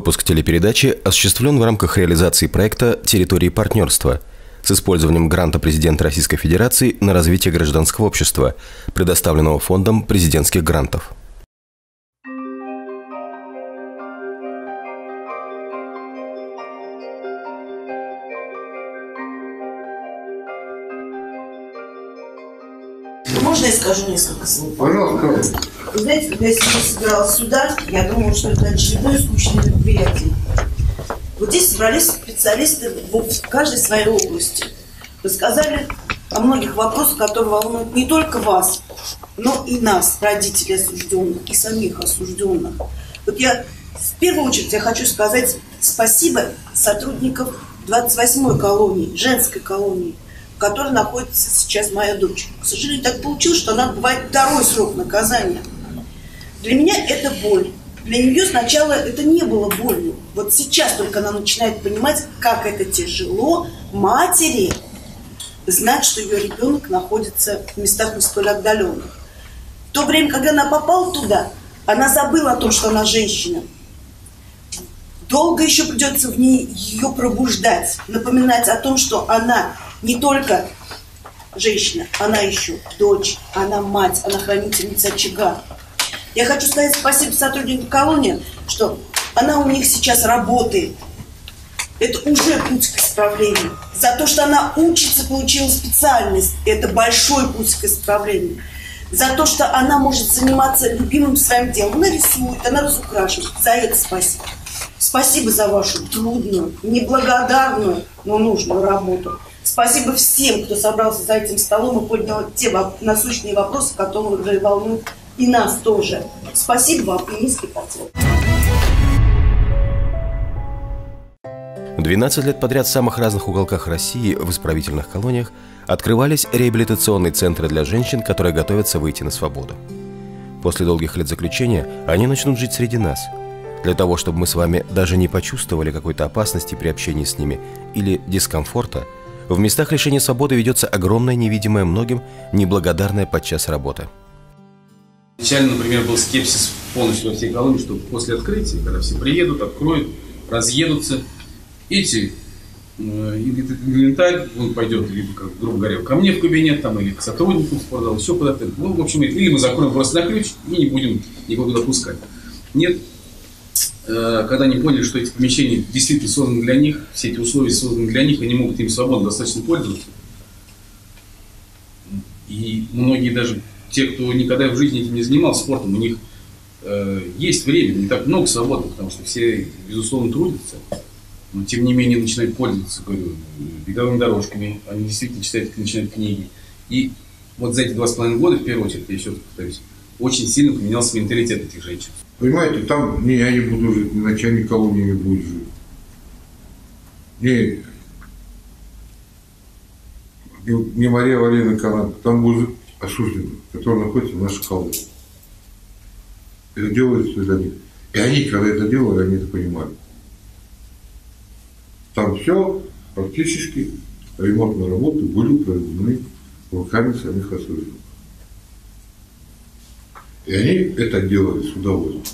Выпуск телепередачи осуществлен в рамках реализации проекта «Территории партнерства» с использованием гранта президента Российской Федерации на развитие гражданского общества, предоставленного Фондом президентских грантов. Можно я скажу несколько слов? Пожалуйста. Вы знаете, когда я сегодня собиралась сюда, я думала, что это очередное скучное мероприятие. Вот здесь собрались специалисты в каждой своей области. Рассказали о многих вопросах, которые волнуют не только вас, но и нас, родителей осужденных, и самих осужденных. Вот я в первую очередь хочу сказать спасибо сотрудникам 28-й колонии, женской колонии, в которой находится сейчас моя дочь. К сожалению, так получилось, что она отбывает второй срок наказания. Для меня это боль. Для нее сначала это не было болью. Вот сейчас только она начинает понимать, как это тяжело матери знать, что ее ребенок находится в местах не столь отдаленных. В то время, когда она попала туда, она забыла о том, что она женщина. Долго еще придется в ней ее пробуждать, напоминать о том, что она не только женщина, она еще дочь, она мать, она хранительница очага. Я хочу сказать спасибо сотрудникам колонии, что она у них сейчас работает. Это уже путь к исправлению. За то, что она учится, получила специальность, это большой путь к исправлению. За то, что она может заниматься любимым своим делом. Она рисует, она разукрашивает. За это спасибо. Спасибо за вашу трудную, неблагодарную, но нужную работу. Спасибо всем, кто собрался за этим столом и поднял те насущные вопросы, которые волнуют и нас тоже. Спасибо вам и низкий поклон. 12 лет подряд в самых разных уголках России в исправительных колониях открывались реабилитационные центры для женщин, которые готовятся выйти на свободу. После долгих лет заключения они начнут жить среди нас. Для того, чтобы мы с вами даже не почувствовали какой-то опасности при общении с ними или дискомфорта, в местах лишения свободы ведется огромная, невидимая многим, неблагодарная подчас работа. Изначально, например, был скепсис полностью во всей колонии, что после открытия, когда все приедут, откроют, разъедутся, эти инвентарь, он пойдет либо, как, грубо говоря, ко мне в кабинет, там, или к сотруднику спортзала, все куда-то. Ну, в общем, или мы закроем просто на ключ и не будем никого туда пускать. Нет, когда они поняли, что эти помещения действительно созданы для них, все эти условия созданы для них, они могут им свободно достаточно пользоваться. И многие даже те, кто никогда в жизни этим не занимался спортом, у них есть время, не так много свободно, потому что все, безусловно, трудятся, но тем не менее начинают пользоваться, говорю, беговыми дорожками, они действительно читают, начинают книги. И вот за эти 2,5 года, в первую очередь, я еще раз повторюсь, очень сильно поменялся менталитет этих женщин. Понимаете, там не я не буду жить, ни начальник колонии не будет жить. Не Мария Валерьевна Канада, там будет жить осужденный, который находится в нашей колонии. Это делается для них. И они, когда это делали, они это понимали. Там все, практически, ремонтные работы были проведены руками самих осужденных. И они это делали с удовольствием.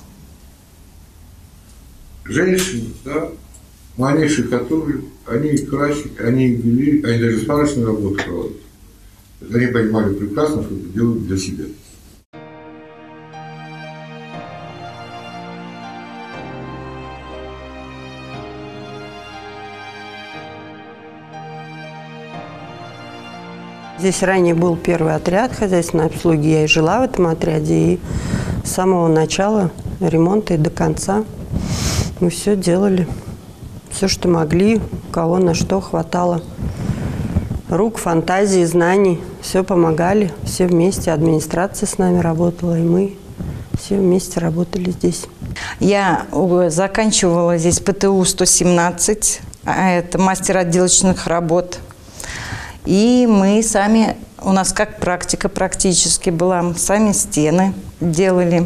Женщины, да, манейшие, которые, они красили, они вели, они даже сварочную работу проводят. Они понимали прекрасно, что это делают для себя. Здесь ранее был первый отряд хозяйственной обслуги. Я и жила в этом отряде. И с самого начала ремонта и до конца мы все делали. Все, что могли, у кого на что хватало. Рук, фантазии, знаний. Все помогали. Все вместе. Администрация с нами работала. И мы все вместе работали здесь. Я заканчивала здесь ПТУ 117. Это мастер отделочных работ. И мы сами, у нас как практика практически была, сами стены делали,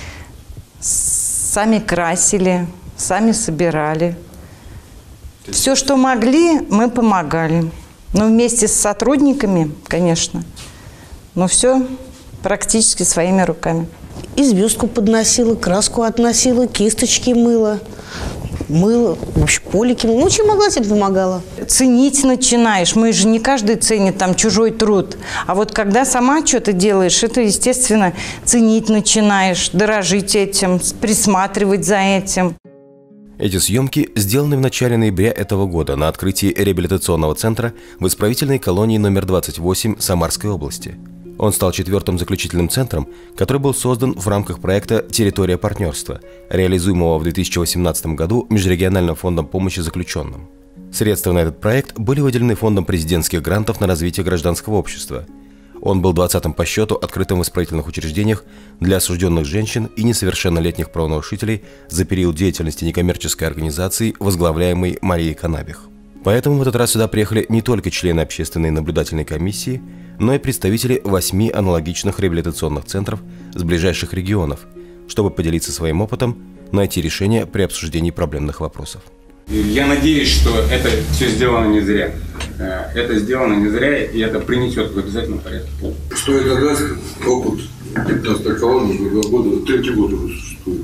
сами красили, сами собирали. Все, что могли, мы помогали. Ну, вместе с сотрудниками, конечно, но все практически своими руками. И звездку подносила, краску относила, кисточки мыла. мыла, вообще полики. Ну, чем могла, тем помогала. Ценить начинаешь. Мы же не каждый ценит там чужой труд. А вот когда сама что-то делаешь, это, естественно, ценить начинаешь, дорожить этим, присматривать за этим. Эти съемки сделаны в начале ноября этого года на открытии реабилитационного центра в исправительной колонии номер 28 Самарской области. Он стал 4-м заключительным центром, который был создан в рамках проекта «Территория партнерства», реализуемого в 2018 году Межрегиональным фондом помощи заключенным. Средства на этот проект были выделены Фондом президентских грантов на развитие гражданского общества. Он был 20-м по счету открытым в исправительных учреждениях для осужденных женщин и несовершеннолетних правонарушителей за период деятельности некоммерческой организации, возглавляемой Марией Канабих. Поэтому в этот раз сюда приехали не только члены общественной наблюдательной комиссии, но и представители 8 аналогичных реабилитационных центров с ближайших регионов, чтобы поделиться своим опытом, найти решение при обсуждении проблемных вопросов. Я надеюсь, что это все сделано не зря. Это сделано не зря, и это принесет в обязательном порядке. Что это даст? Опыт 15 колонн уже 2 года, 3-й год уже существует.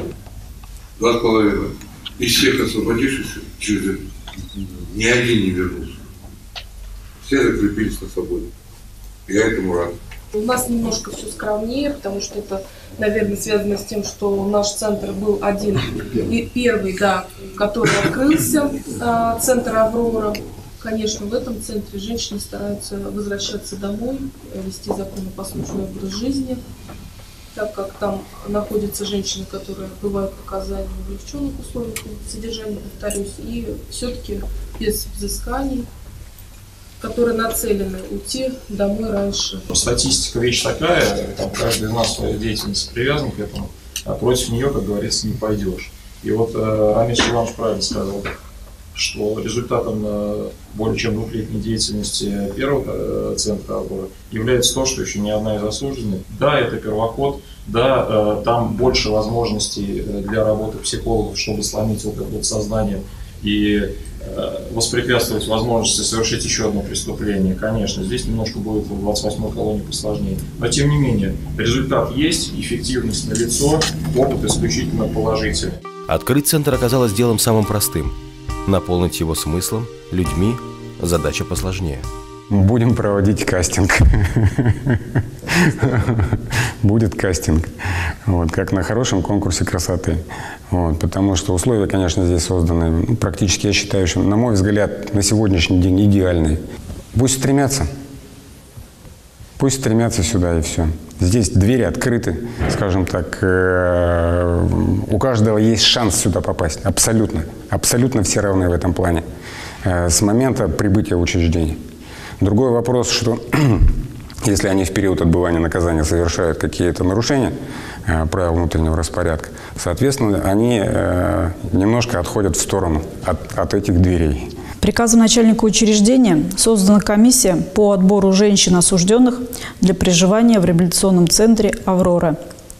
2,5. Из всех освободившихся через это ни один не вернулся. Все закрепились на свободе. Я этому рад. У нас немножко все скромнее, потому что это, наверное, связано с тем, что наш центр был один и первый, да, который открылся, центр «Аврора». Конечно, в этом центре женщины стараются возвращаться домой, вести законопослушный образ жизни, так как там находятся женщины, которые отбывают наказание в облегченных условиях содержания, повторюсь, и все-таки без взысканий, которые нацелены уйти домой раньше. Статистика вещь такая, там каждый из нас в своей деятельности привязан к этому, а против нее, как говорится, не пойдешь. И вот Рамис Иванович правильно сказал, что результатом более чем 2-летней деятельности первого центра «Аврора» является то, что еще ни одна из осужденных, да, это первоход, да, там больше возможностей для работы психологов, чтобы сломить вот это вот сознание и воспрепятствовать возможности совершить еще одно преступление. Конечно, здесь немножко будет в 28-й колонии посложнее. Но тем не менее, результат есть, эффективность налицо, опыт исключительно положительный. Открыть центр оказалось делом самым простым. Наполнить его смыслом, людьми – задача посложнее. Будем проводить кастинг. Будет кастинг. Вот, как на хорошем конкурсе красоты. Вот, потому что условия, конечно, здесь созданы практически, я считаю, что, на мой взгляд, на сегодняшний день идеальные. Пусть стремятся. Пусть стремятся сюда и все. Здесь двери открыты, скажем так. У каждого есть шанс сюда попасть. Абсолютно. Абсолютно все равны в этом плане. С момента прибытия в учреждение. Другой вопрос, что если они в период отбывания наказания совершают какие-то нарушения правил внутреннего распорядка, соответственно, они немножко отходят в сторону от этих дверей. Приказом начальника учреждения создана комиссия по отбору женщин осужденных для проживания в реабилитационном центре «Аврора».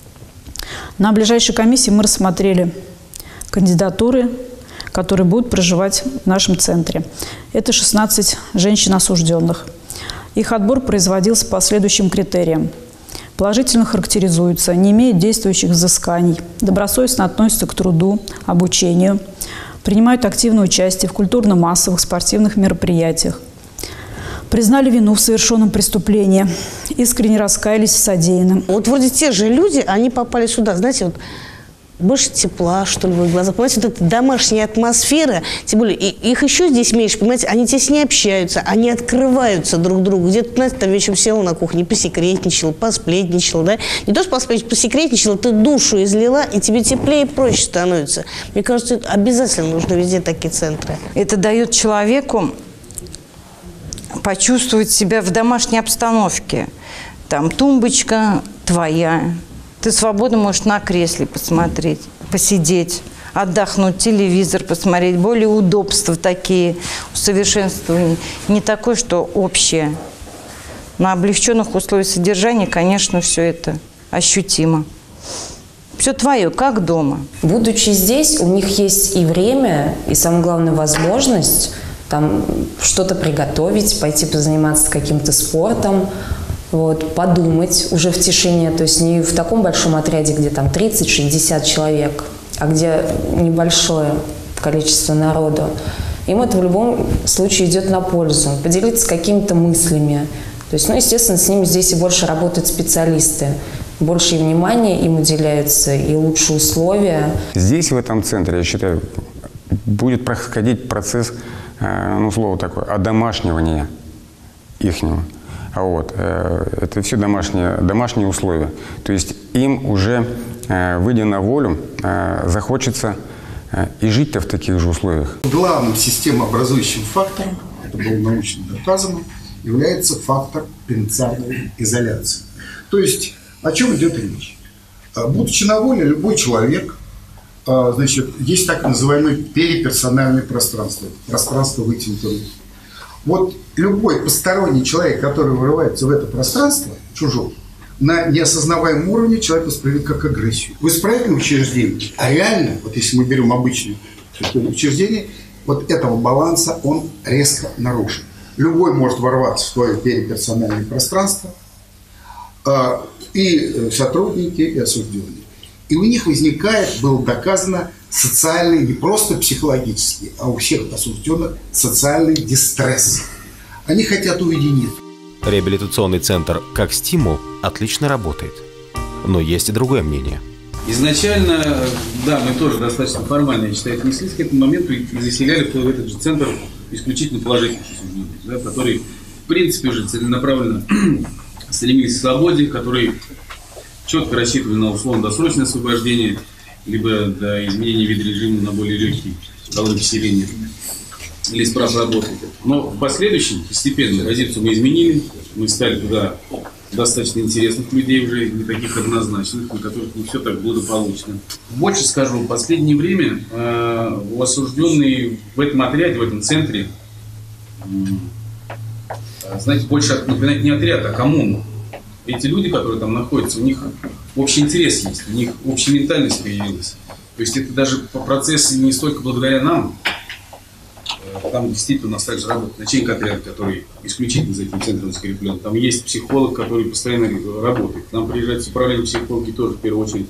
На ближайшей комиссии мы рассмотрели кандидатуры, которые будут проживать в нашем центре. Это 16 женщин осужденных. Их отбор производился по следующим критериям. Положительно характеризуются, не имеют действующих взысканий, добросовестно относятся к труду, обучению, принимают активное участие в культурно-массовых спортивных мероприятиях, признали вину в совершенном преступлении, искренне раскаялись в содеянном. Вот вроде те же люди, они попали сюда, знаете, вот больше тепла, что ли, в их глазах. Понимаете, вот эта домашняя атмосфера, тем более, их еще здесь меньше, понимаете, они теснее общаются, они открываются друг другу. Где-то, знаете, там вечером села на кухне, посекретничал, посплетничал, да? Не то, что посекретничал, ты душу излила, и тебе теплее и проще становится. Мне кажется, это обязательно нужно везде такие центры. Это дает человеку почувствовать себя в домашней обстановке. Там тумбочка твоя. Ты свободно можешь на кресле посмотреть, посидеть, отдохнуть, телевизор посмотреть. Более удобства такие, усовершенствования. Не такое, что общее. На облегченных условиях содержания, конечно, все это ощутимо. Все твое, как дома. Будучи здесь, у них есть и время, и, самое главное, возможность там что-то приготовить, пойти позаниматься каким-то спортом. Вот, подумать уже в тишине, то есть не в таком большом отряде, где там 30-60 человек, а где небольшое количество народу. Им это в любом случае идет на пользу. Поделиться какими-то мыслями. То есть, естественно, с ними здесь и больше работают специалисты. Больше внимания им уделяется и лучшие условия. Здесь, в этом центре, я считаю, будет происходить процесс, слово такое, одомашнивания ихнего. Это все домашние условия. То есть им уже, выйдя на волю, захочется и жить-то в таких же условиях. Главным системообразующим фактором, это было научно доказано, является фактор пенитенциарной изоляции. То есть о чем идет речь? Будучи на воле, любой человек, есть так называемое переперсональное пространство, пространство вытянутой руки. Вот любой посторонний человек, который вырывается в это пространство, чужой, на неосознаваемом уровне человек воспринимает как агрессию. В исправительном учреждении, а реально, вот если мы берем обычное учреждение, вот этого баланса он резко нарушен. Любой может ворваться в свое переперсональное пространство, и сотрудники, и осужденные. И у них возникает, было доказано, социальный, не просто психологический, а у всех осужденных социальный дистресс. Они хотят уединиться. Реабилитационный центр как стимул отлично работает. Но есть и другое мнение. Изначально, да, мы тоже достаточно формально, я считаю, отнеслись к этому моменту и заселяли в этот же центр исключительно положительных осужденных, да, которые, в принципе, уже целенаправленно стремились к свободе, которые четко рассчитывали на условно-досрочное освобождение, либо до изменения вида режима на более легкий колонии поселения или с прав работы. Но в последующем постепенно позицию мы изменили, мы стали туда достаточно интересных людей уже, не таких однозначных, на которых не все так благополучно. Больше скажу, в последнее время у осужденных в этом отряде, в этом центре, знаете, больше напоминает не отряд, а коммуну. Эти люди, которые там находятся, у них общий интерес есть, у них общая ментальность появилась. То есть это даже по процессу не столько благодаря нам. Там действительно у нас также работает начальник отряда, который исключительно за этим центром закреплен. Там есть психолог, который постоянно работает. К нам приезжают с управлением психологи тоже, в первую очередь,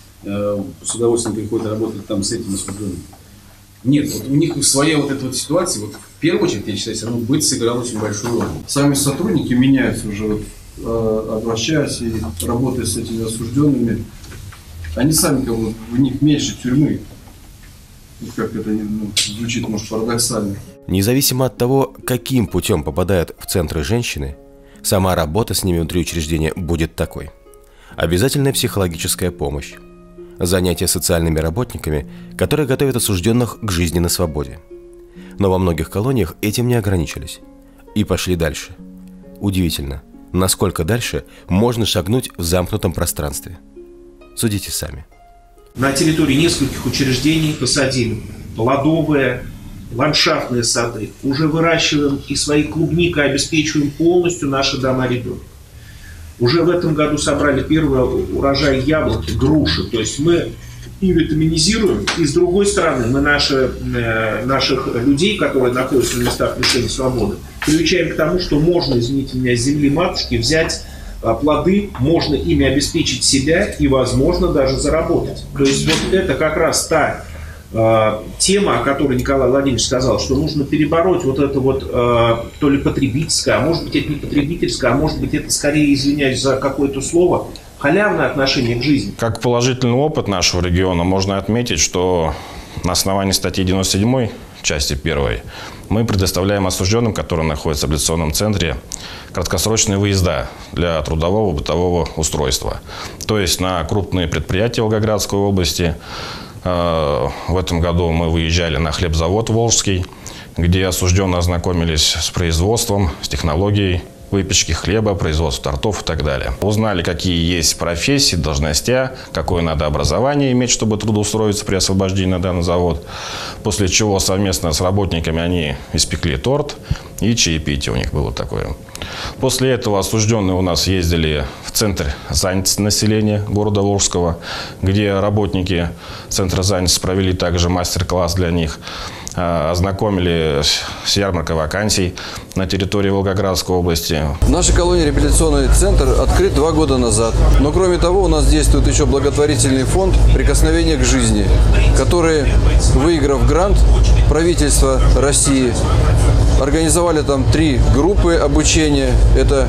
с удовольствием приходят работать там с этими осужденными. Нет, вот у них своя вот эта вот ситуация, вот в первую очередь, я считаю, все равно быт сыграл очень большую роль. Сами сотрудники меняются уже, обращаясь и работая с этими осужденными. Они сами, как бы, у них меньше тюрьмы. Как это звучит, может, парадоксально. Независимо от того, каким путем попадают в центры женщины, сама работа с ними внутри учреждения будет такой. Обязательная психологическая помощь. Занятия социальными работниками, которые готовят осужденных к жизни на свободе. Но во многих колониях этим не ограничились. И пошли дальше. Удивительно, насколько дальше можно шагнуть в замкнутом пространстве. Судите сами. На территории нескольких учреждений посадили плодовые, ландшафтные сады. Уже выращиваем и своей клубникой обеспечиваем полностью наши дома ребенка. Уже в этом году собрали первый урожай яблоки, груши. То есть мы и витаминизируем, и с другой стороны мы наших людей, которые находятся на местах лишения свободы, приучаем к тому, что можно, извините меня, с земли матушки взять плоды, можно ими обеспечить себя и, возможно, даже заработать. То есть вот это как раз та тема, о которой Николай Владимирович сказал, что нужно перебороть вот это вот то ли потребительское, а может быть это не потребительское, а может быть это скорее, извиняюсь за какое-то слово, халявное отношение к жизни. Как положительный опыт нашего региона можно отметить, что на основании статьи 97 части 1 мы предоставляем осужденным, которые находятся в реабилитационном центре, краткосрочные выезда для трудового бытового устройства. То есть на крупные предприятия Волгоградской области. В этом году мы выезжали на хлебзавод Волжский, где осужденные ознакомились с производством, с технологией выпечки хлеба, производства тортов и так далее. Узнали, какие есть профессии, должности, какое надо образование иметь, чтобы трудоустроиться при освобождении на данный завод. После чего совместно с работниками они испекли торт и чаепитие у них было такое. После этого осужденные у нас ездили в центр занятости населения города Волжского, где работники центра занятости провели также мастер-класс для них. ознакомили с ярмаркой вакансий на территории Волгоградской области. В нашей колонии реабилитационный центр открыт 2 года назад. Но кроме того, у нас действует еще благотворительный фонд «Прикосновение к жизни», который, выиграв грант правительства России, организовали там 3 группы обучения. Это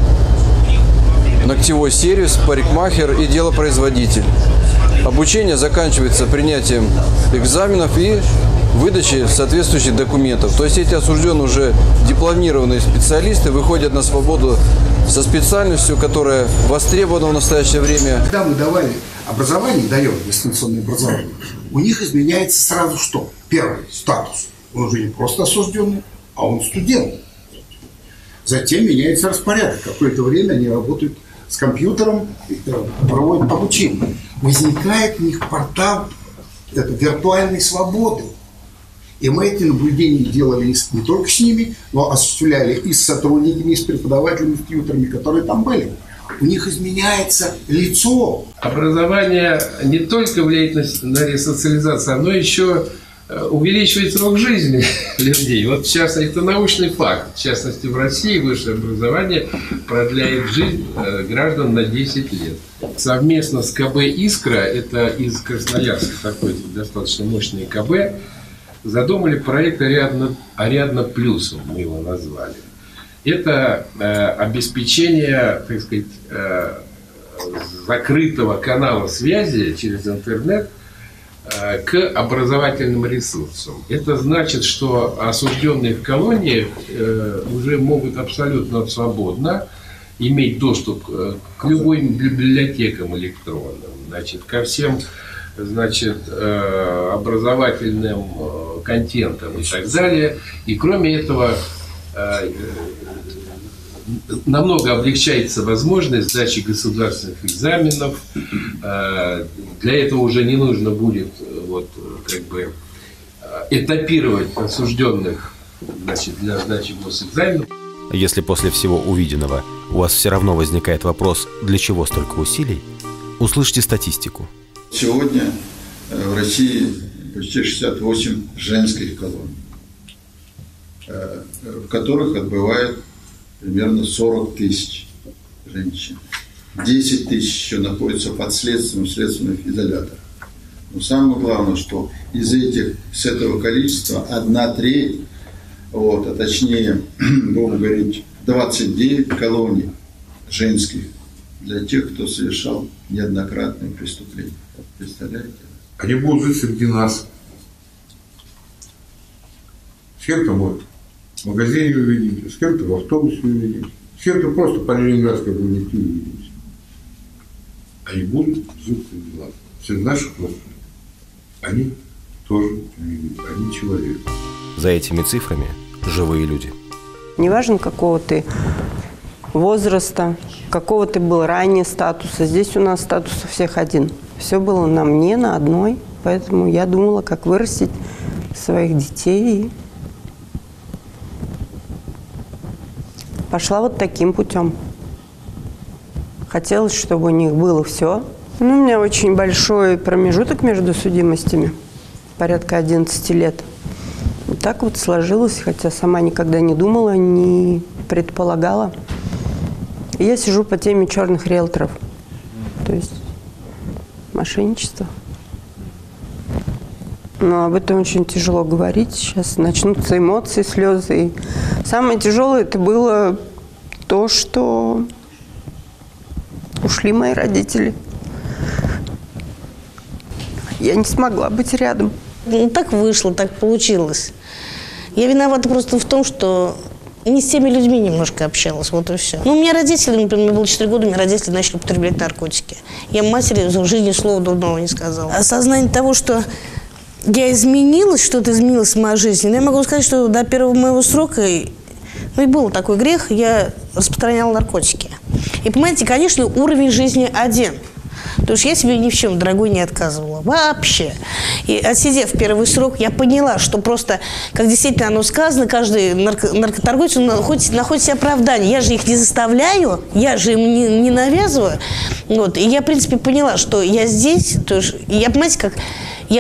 ногтевой сервис, парикмахер и делопроизводитель. Обучение заканчивается принятием экзаменов и выдачей соответствующих документов. То есть эти осужденные уже дипломированные специалисты выходят на свободу со специальностью, которая востребована в настоящее время. Когда мы давали образование, даем дистанционное образование, у них изменяется сразу что? Первый – статус. Он уже не просто осужденный, а он студент. Затем меняется распорядок. Какое-то время они работают с компьютером, проводят обучение. Возникает у них портал виртуальной свободы. И мы эти наблюдения делали не только с ними, но осуществляли и с сотрудниками, и с преподавателями, с тьюторами, которые там были. У них изменяется лицо. Образование не только влияет на ресоциализацию, оно еще увеличивает срок жизни людей. Вот, в частности, это научный факт. В частности, в России высшее образование продляет жизнь граждан на 10 лет. Совместно с КБ «Искра», это из Красноярска такой достаточно мощный КБ, задумали проект «Ариадна Плюсом», мы его назвали. Это обеспечение, так сказать, закрытого канала связи через интернет к образовательным ресурсам. Это значит, что осужденные в колонии уже могут абсолютно свободно иметь доступ к любым библиотекам электронным, значит, ко всем, значит, образовательным контентам и так далее. И кроме этого, намного облегчается возможность сдачи государственных экзаменов. Для этого уже не нужно будет вот, как бы, этапировать осужденных, значит, для сдачи госэкзаменов. Если после всего увиденного у вас все равно возникает вопрос, для чего столько усилий, услышьте статистику. Сегодня в России почти 68 женских колоний, в которых отбывает примерно 40 тысяч женщин. 10 тысяч еще находятся под следственным, в следственных изоляторах. Но самое главное, что из этого количества 1/3, вот, а точнее, будем говорить, 29 колоний женских для тех, кто совершал неоднократные преступления. Представляете? Они будут жить среди нас. С кем-то мы в магазине увидимся, с кем-то в автобусе увидимся, с кем-то просто по Ленинградской улице увидимся. Они будут жить среди нас. Среди наших властей. Они тоже люди, они человек. За этими цифрами живые люди. Неважно, какого ты возраста, какого ты был ранее статуса. Здесь у нас статус у всех один. Все было на мне, на одной. Поэтому я думала, как вырастить своих детей. И пошла вот таким путем. Хотелось, чтобы у них было все. Ну, у меня очень большой промежуток между судимостями. Порядка 11 лет. Вот так вот сложилось, хотя сама никогда не думала, не предполагала. И я сижу по теме черных риэлторов. То есть мошенничество. Но об этом очень тяжело говорить. Сейчас начнутся эмоции, слезы. И самое тяжелое это было то, что ушли мои родители. Я не смогла быть рядом. Ну, так вышло, так получилось. Я виновата просто в том, что не с теми людьми немножко общалась, вот и все. Ну, у меня родители, например, мне было 4 года, у меня родители начали употреблять наркотики. Я матери в жизни слова дурного не сказала. Осознание того, что я изменилась, что-то изменилось в моей жизни, но я могу сказать, что до первого моего срока, ну, и был такой грех, я распространяла наркотики. И, понимаете, конечно, уровень жизни один. Потому что я себе ни в чем, дорогой, не отказывала. Вообще. И отсидев первый срок, я поняла, что просто, как действительно оно сказано, каждый наркоторговец находит себе оправдание. Я же их не заставляю, я же им не навязываю. Вот. И я, в принципе, поняла, что я здесь. То есть, я, понимаете, как я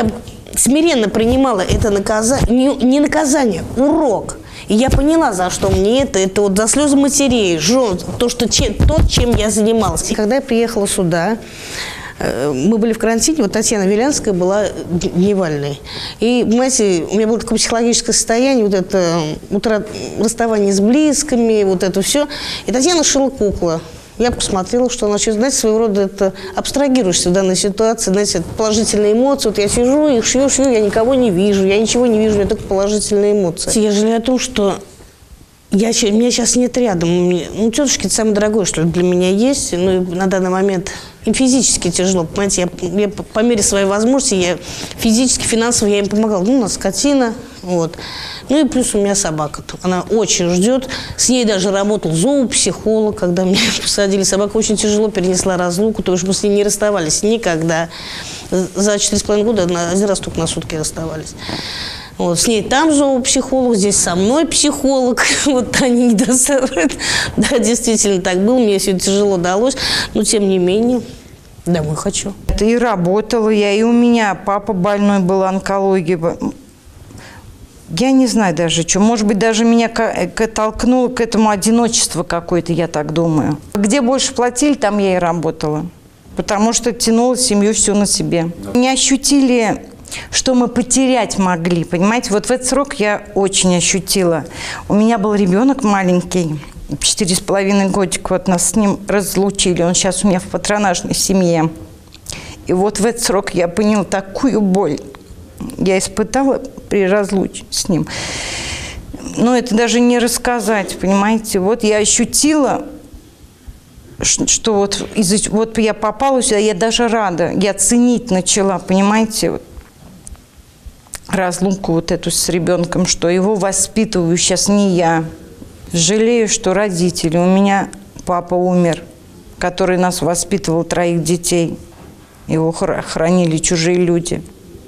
смиренно принимала это наказание, не наказание, урок. И я поняла, за что мне это вот за слезы матерей, жен, чем я занималась. И когда я приехала сюда, мы были в карантине, вот Татьяна Вилянская была дневальной. И, понимаете, у меня было такое психологическое состояние, вот это расставание с близкими, вот это все. И Татьяна шила куклу. Я посмотрела, что она, знаете, своего рода это абстрагируешься в данной ситуации, знаете, положительные эмоции. Вот я сижу, их шью, я никого не вижу, я ничего не вижу, у меня только положительные эмоции. Я жалею о том, что меня сейчас нет рядом. Тетушки это самое дорогое, что для меня есть. Ну, на данный момент им физически тяжело, понимаете, я по мере своей возможности, я физически, финансово я им помогала. Ну, у нас скотина, вот. Ну и плюс у меня собака. Она очень ждет. С ней даже работал зоопсихолог, когда меня посадили. Собака очень тяжело перенесла разлуку, потому что мы с ней не расставались никогда. За 4,5 года один раз только на сутки расставались. Вот, с ней там зоопсихолог, здесь со мной психолог. Вот они не доставляют. Да, действительно так было. Мне все тяжело далось. Но тем не менее, домой хочу. И работала я, и у меня папа больной был, онкологией. Я не знаю даже, что. Может быть, даже меня толкнуло к этому одиночеству какое-то, я так думаю. Где больше платили, там я и работала. Потому что тянула семью всю на себе. Не ощутили, что мы потерять могли, понимаете? Вот в этот срок я очень ощутила. У меня был ребенок маленький, 4,5 годика, вот нас с ним разлучили. Он сейчас у меня в патронажной семье. И вот в этот срок я поняла такую боль. Я испытала при разлуке с ним. Но это даже не рассказать, понимаете? Вот я ощутила, что вот я попала сюда, я даже рада, я ценить начала, понимаете? Вот, разлуку вот эту с ребенком, что его воспитываю сейчас не я. Жалею, что родители. У меня папа умер, который нас воспитывал, 3 детей. Его хранили чужие люди.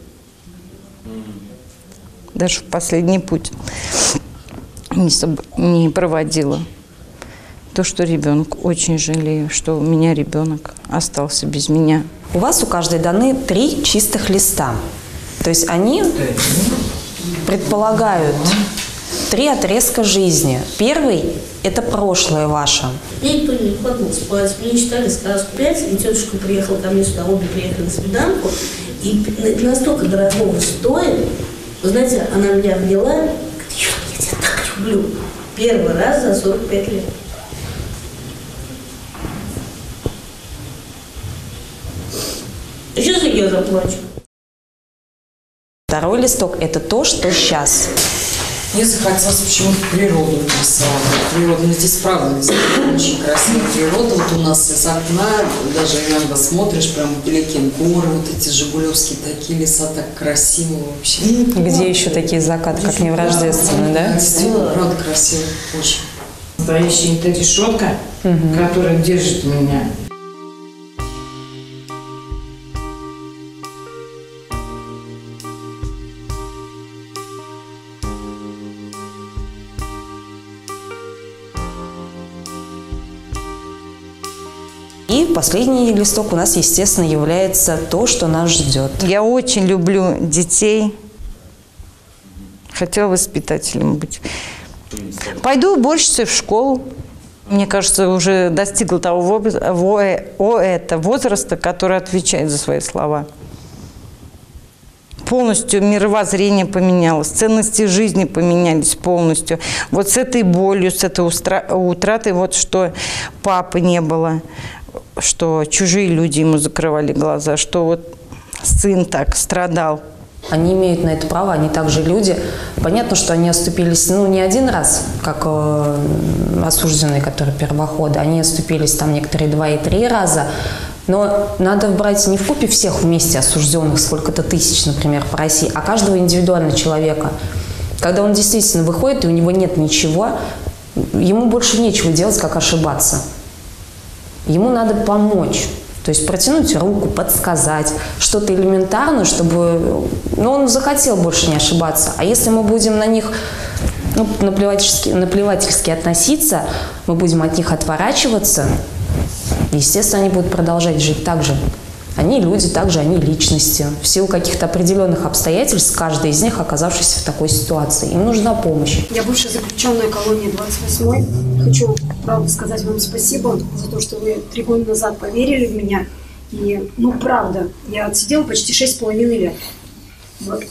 Даже в последний путь не проводила. То, что ребенок, очень жалею, что у меня ребенок остался без меня. У вас у каждой даны 3 чистых листа. То есть они предполагают 3 отрезка жизни. Первый – это прошлое ваше. Мне никто не ходил спать, мне читали сказку 5, и тетушка приехала ко мне сюда, обе приехали на свиданку, и настолько дорогого стоит. Вы знаете, она меня обняла, говорит, я тебя так люблю. Первый раз за 45 лет. Сейчас я заплачу. Второй листок – это то, что сейчас. Мне захотелось почему-то природу нарисовать. Природа, ну здесь правда, здесь очень красивая природа. Вот у нас из окна, даже иногда смотришь, прям вдалеке горы, вот эти жигулевские такие леса, так красиво вообще. Где еще такие закаты, как не в Рождественном, да? Действительно, правда красиво, очень. Настоящая эта решетка, которая держит меня. И последний листок у нас, естественно, является то, что нас ждет. Я очень люблю детей. Хотела воспитателем быть. Пойду уборщицей в школу. Мне кажется, уже достигла того возраста, который отвечает за свои слова. Полностью мировоззрение поменялось, ценности жизни поменялись полностью. Вот с этой болью, с этой утратой, вот что папы не было, что чужие люди ему закрывали глаза, что вот сын так страдал. Они имеют на это право, они также люди. Понятно, что они оступились, ну, не один раз, как осужденные, которые первоходы. Они оступились там некоторые 2 и 3 раза. Но надо брать не вкупе всех вместе осужденных, сколько-то тысяч, например, по России, а каждого индивидуально человека. Когда он действительно выходит, и у него нет ничего, ему больше нечего делать, как ошибаться. Ему надо помочь. То есть протянуть руку, подсказать, что-то элементарное, чтобы он захотел больше не ошибаться. А если мы будем на них наплевательски относиться, мы будем от них отворачиваться, естественно, они будут продолжать жить так же. Они люди, также они личности. В силу каких-то определенных обстоятельств, каждый из них, оказавшись в такой ситуации, им нужна помощь. Я бывшая заключенная колонии 28-й. Хочу, правда, сказать вам спасибо за то, что вы 3 года назад поверили в меня. И, ну, правда, я отсидела почти 6,5 лет. Вот.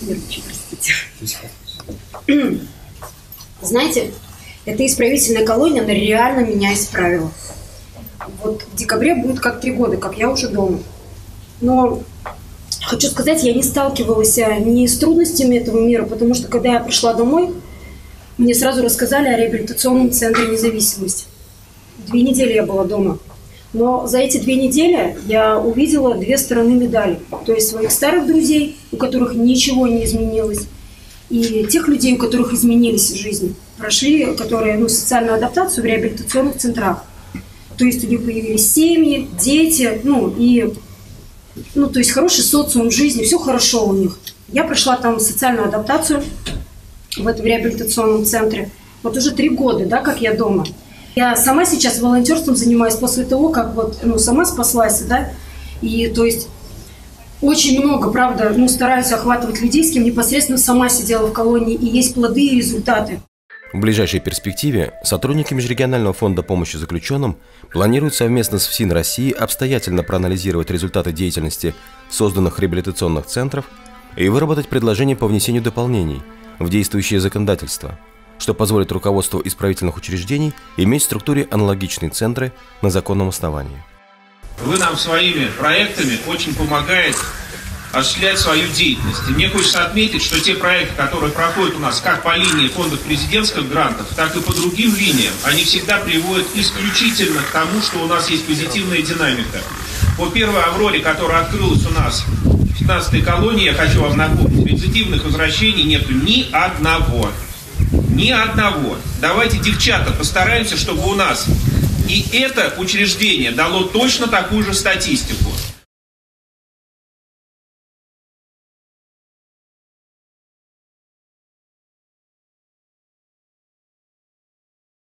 Простите. Знаете, эта исправительная колония, она реально меня исправила. Вот в декабре будет как 3 года, как я уже дома. Но хочу сказать, я не сталкивалась ни с трудностями этого мира, потому что когда я пришла домой, мне сразу рассказали о реабилитационном центре «Независимость». 2 недели я была дома. Но за эти 2 недели я увидела 2 стороны медали. То есть своих старых друзей, у которых ничего не изменилось, и тех людей, у которых изменились в жизни, прошли, которые социальную адаптацию в реабилитационных центрах. То есть у них появились семьи, дети, то есть хороший социум в жизни, все хорошо у них. Я прошла там социальную адаптацию в этом реабилитационном центре. Вот уже 3 года, да, как я дома. Я сама сейчас волонтерством занимаюсь после того, как сама спаслась, да, и то есть очень много, правда, стараюсь охватывать людей, с кем непосредственно сама сидела в колонии, и есть плоды и результаты. В ближайшей перспективе сотрудники Межрегионального фонда помощи заключенным планируют совместно с ФСИН России обстоятельно проанализировать результаты деятельности созданных реабилитационных центров и выработать предложения по внесению дополнений в действующее законодательство, что позволит руководству исправительных учреждений иметь в структуре аналогичные центры на законном основании. Вы нам своими проектами очень помогаете осуществлять свою деятельность. И мне хочется отметить, что те проекты, которые проходят у нас как по линии фондов президентских грантов, так и по другим линиям, они всегда приводят исключительно к тому, что у нас есть позитивная динамика. По первой «Авроре», которая открылась у нас в 15-й колонии, я хочу вам напомнить, позитивных возвращений нету ни одного. Ни одного. Давайте, девчата, постараемся, чтобы у нас и это учреждение дало точно такую же статистику.